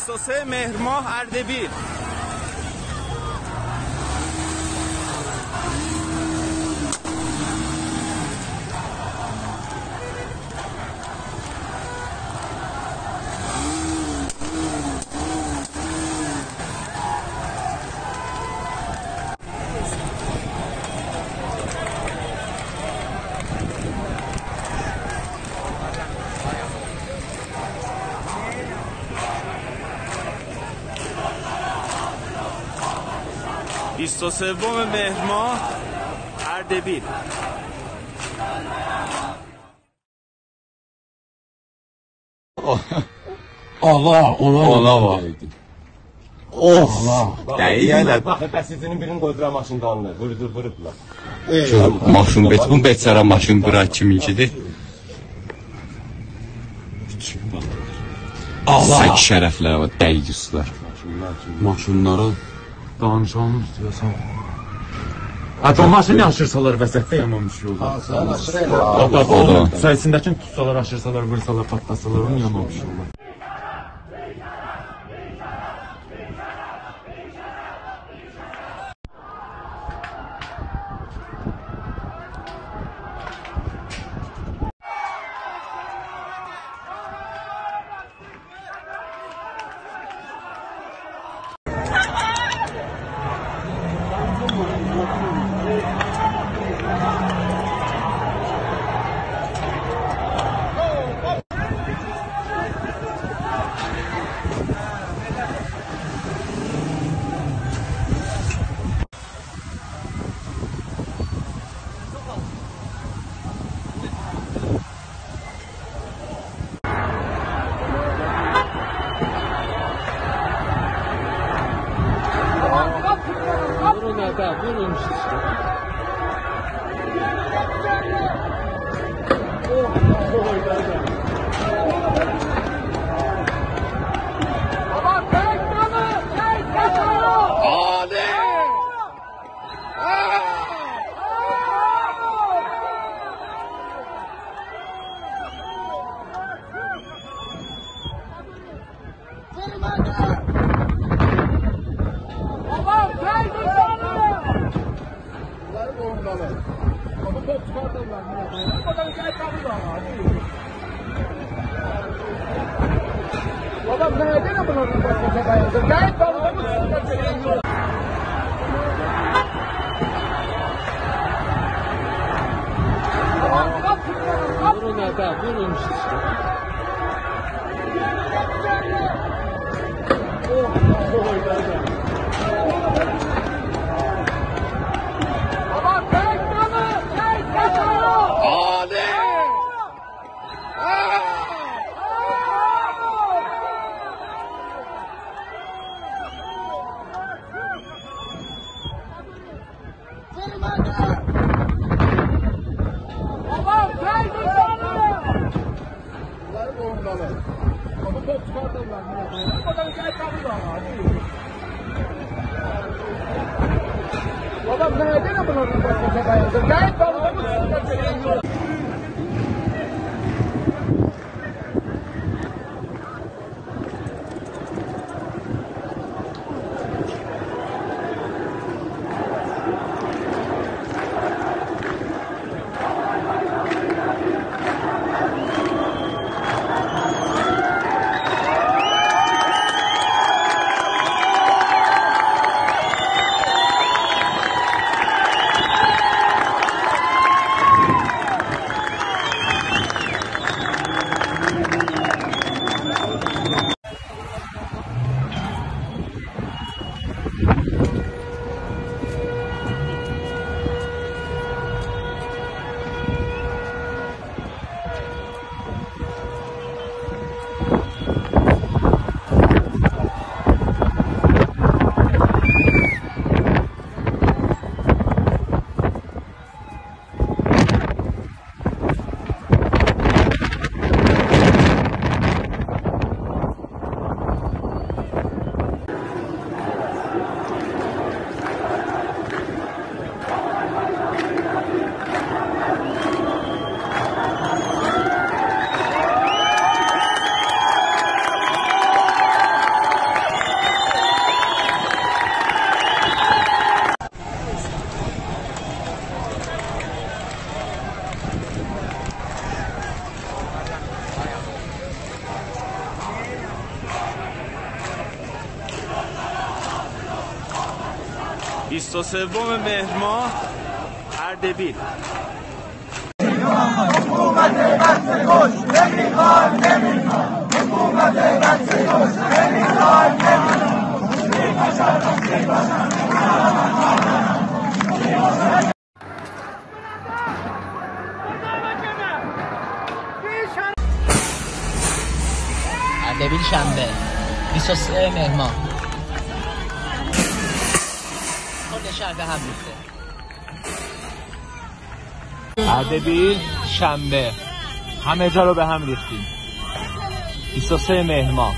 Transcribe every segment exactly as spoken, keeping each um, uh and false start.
بیست و سه مهر ماه اردبیل. بیست و سوم مهر ماه اردبیل. Allah ona ona var. Of. Değiller. Baxın, bəsizinin birini qoydular maşında alınır. Vurdu, vurublar. Maşın bet, bu beçara maşın bırak kiminkidir? Allah. Sək şərəflər var, dəygüslər. Maşınları danışanın üstüne sağ. Hatta maşını aşırsalar vəsətdə yaman bir şey olur. Hatta onun sayısındakini tutsalar, aşırsalar, vursalar, patlasalar onun yaman bir şey olur. بیست و سوم مهر ماه اردبیل. حکومت بسکش نمیخواد نمیخواد حکومت بسکش نمیخواد نمیخواد. اردبیل شنبه بیست و سه مهر ماه کل شهر به هم ریخته. اردبیل شنبه همه جا رو به هم ریختیم. بیست و سه مهر ماه.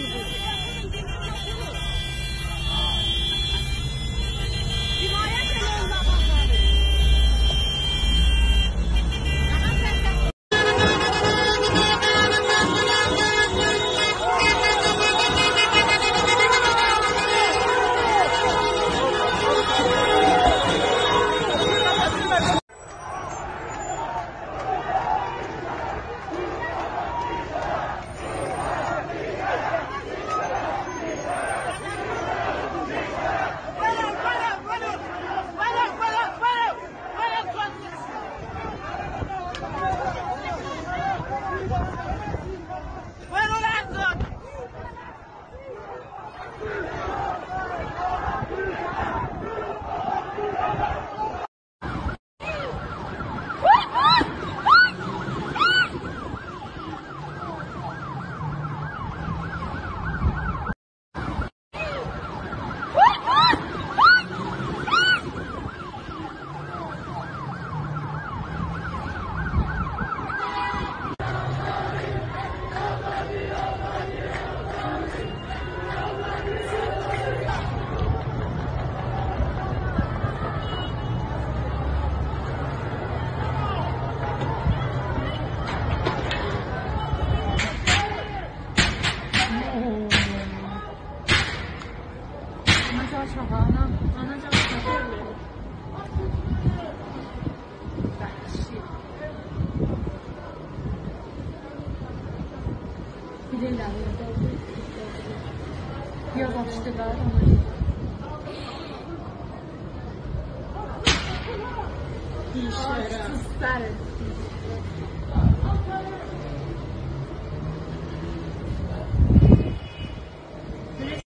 یا başladı ama. İşte.